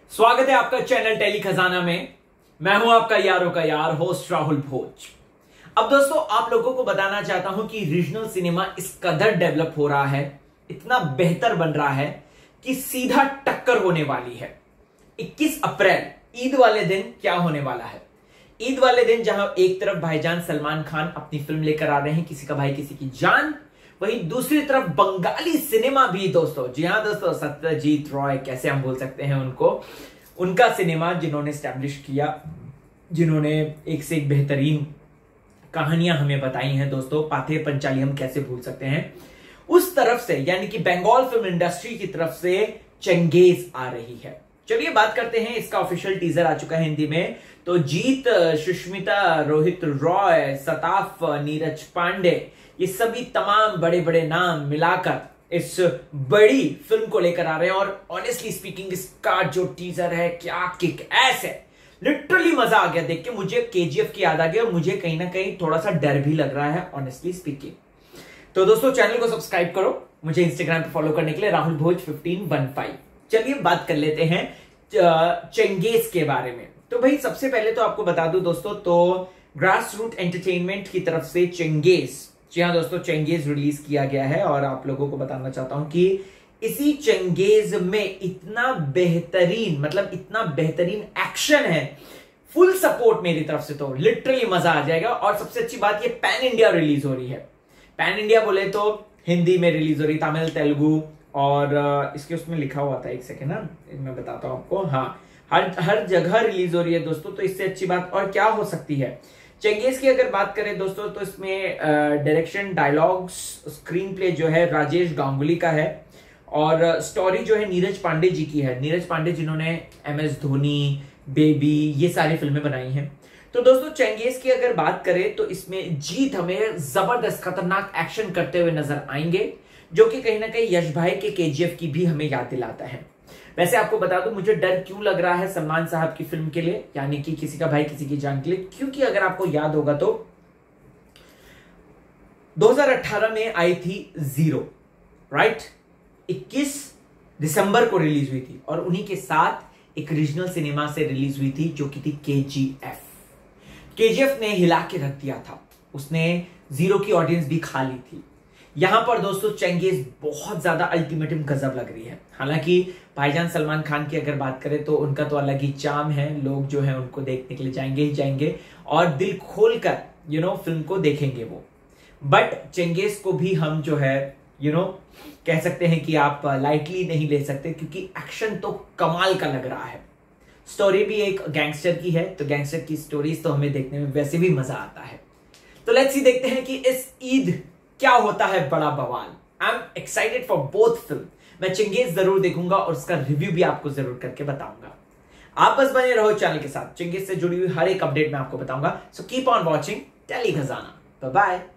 स्वागत है आपका चैनल टेली खजाना में। मैं हूं आपका यारों का यार होस्ट राहुल भोज। अब दोस्तों आप लोगों को बताना चाहता हूं कि रीजनल सिनेमा इस कदर डेवलप हो रहा है, इतना बेहतर बन रहा है कि सीधा टक्कर होने वाली है। 21 अप्रैल ईद वाले दिन क्या होने वाला है? ईद वाले दिन जहां एक तरफ भाईजान सलमान खान अपनी फिल्म लेकर आ रहे हैं किसी का भाई किसी की जान, वहीं दूसरी तरफ बंगाली सिनेमा भी दोस्तों, जी हां दोस्तों, सत्यजीत रॉय, कैसे हम बोल सकते हैं उनको, उनका सिनेमा जिन्होंने स्टैब्लिश किया, जिन्होंने एक से एक बेहतरीन कहानियां हमें बताई हैं दोस्तों, पाथे पंचाली हम कैसे भूल सकते हैं, उस तरफ से यानी कि बंगाल फिल्म इंडस्ट्री की तरफ से चंगेज आ रही है। चलिए बात करते हैं, इसका ऑफिशियल टीजर आ चुका है हिंदी में। तो जीत, सुष्मिता, रोहित रॉय, सताफ, नीरज पांडे, ये सभी तमाम बड़े बड़े नाम मिलाकर इस बड़ी फिल्म को लेकर आ रहे हैं। और ऑनेस्टली स्पीकिंग इसका जो टीजर है क्या किक एस है, लिटरली मजा आ गया देख के। मुझे केजीएफ की याद आ गई और मुझे कहीं ना कहीं थोड़ा सा डर भी लग रहा है ऑनेस्टली स्पीकिंग। तो दोस्तों चैनल को सब्सक्राइब करो, मुझे इंस्टाग्राम पे फॉलो करने के लिए राहुल भोज 1515। चलिए बात कर लेते हैं चंगेज के बारे में। तो भाई सबसे पहले तो आपको बता दूं दोस्तों, तो ग्रास रूट एंटरटेनमेंट की तरफ से चंगेज, जी हाँ दोस्तों, चंगेज रिलीज किया गया है। और आप लोगों को बताना चाहता हूं कि इसी चंगेज में इतना बेहतरीन, मतलब इतना बेहतरीन एक्शन है, फुल सपोर्ट मेरी तरफ से, तो लिटरली मजा आ जाएगा। और सबसे अच्छी बात, ये पैन इंडिया रिलीज हो रही है। पैन इंडिया बोले तो हिंदी में रिलीज हो रही, तमिल, तेलुगु, और इसके उसमें लिखा हुआ था, एक सेकेंड ना मैं बताता हूं आपको, हाँ, हर जगह रिलीज हो रही है दोस्तों। तो इससे अच्छी बात और क्या हो सकती है। चंगेज की अगर बात करें दोस्तों, तो इसमें डायरेक्शन, डायलॉग्स, स्क्रीन प्ले जो है राजेश गांगुली का है, और स्टोरी जो है नीरज पांडे जी की है। नीरज पांडे जिन्होंने MS धोनी, बेबी, ये सारी फिल्में बनाई हैं। तो दोस्तों चंगेज की अगर बात करें तो इसमें जीत हमें जबरदस्त खतरनाक एक्शन करते हुए नजर आएंगे, जो कि कहीं ना कहीं यश भाई के KGF की भी हमें याद दिलाता है। वैसे आपको बता दूं मुझे डर क्यों लग रहा है सलमान साहब की फिल्म के लिए, यानी कि किसी का भाई किसी की जान के लिए, क्योंकि अगर आपको याद होगा तो 2018 में आई थी जीरो, राइट, 21 दिसंबर को रिलीज हुई थी, और उन्हीं के साथ एक रीजनल सिनेमा से रिलीज हुई थी जो कि थी KGF। KGF ने हिला के रख दिया था, उसने जीरो की ऑडियंस भी खा ली थी। यहां पर दोस्तों चंगेज बहुत ज्यादा अल्टीमेटम गजब लग रही है। हालांकि भाईजान सलमान खान की अगर बात करें तो उनका तो अलग ही चार्म है, लोग जो है उनको देखने के लिए जाएंगे ही जाएंगे और दिल खोलकर फिल्म को देखेंगे वो। बट चंगेज को भी हम जो है कह सकते हैं कि आप लाइटली नहीं ले सकते, क्योंकि एक्शन तो कमाल का लग रहा है। स्टोरी भी एक गैंगस्टर की है, तो गैंगस्टर की स्टोरीज तो हमें देखने में वैसे भी मजा आता है। तो लेट्स सी, देखते हैं कि इस ईद क्या होता है बड़ा बवाल। I am excited for both film. मैं चंगेज जरूर देखूंगा और उसका रिव्यू भी आपको जरूर करके बताऊंगा। आप बस बने रहो चैनल के साथ, चंगेज से जुड़ी हुई हर एक अपडेट मैं आपको बताऊंगा। So keep on watching Tele Khazana. Bye bye.